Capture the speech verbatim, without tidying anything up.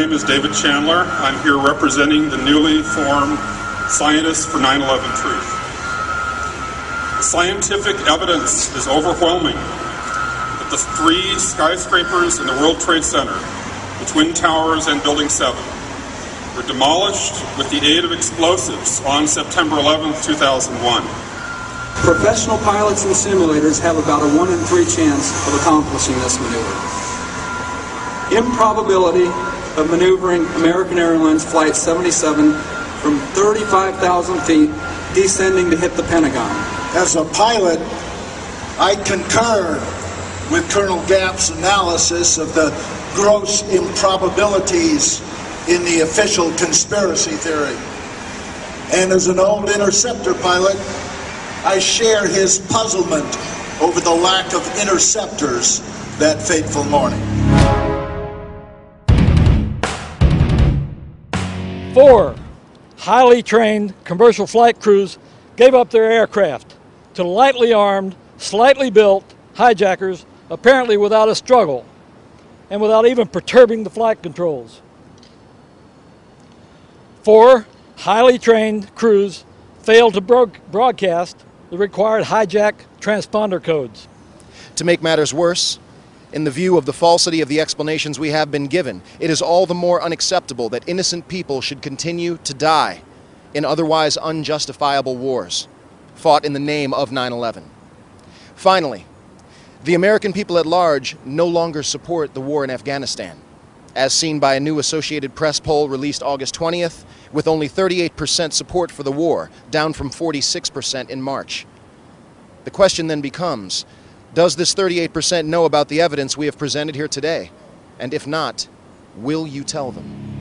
name is David Chandler. I'm here representing the newly formed Scientists for nine eleven Truth. The scientific evidence is overwhelming that the three skyscrapers in the World Trade Center, the Twin Towers and Building seven, were demolished with the aid of explosives on September eleventh, two thousand one. Professional pilots and simulators have about a one in three chance of accomplishing this maneuver. Improbability of maneuvering American Airlines Flight seventy-seven from thirty-five thousand feet descending to hit the Pentagon. As a pilot, I concur with Colonel Gapp's analysis of the gross improbabilities in the official conspiracy theory. And as an old interceptor pilot, I share his puzzlement over the lack of interceptors that fateful morning. Four highly trained commercial flight crews gave up their aircraft to lightly armed, slightly built hijackers, apparently without a struggle and without even perturbing the flight controls. Four highly trained crews failed to bro- broadcast the required hijack transponder codes. To make matters worse, in the view of the falsity of the explanations we have been given, it is all the more unacceptable that innocent people should continue to die in otherwise unjustifiable wars fought in the name of nine eleven. Finally, the American people at large no longer support the war in Afghanistan, as seen by a new Associated Press poll released August twentieth, with only thirty-eight percent support for the war, down from forty-six percent in March. The question then becomes, does this thirty-eight percent know about the evidence we have presented here today? And if not, will you tell them?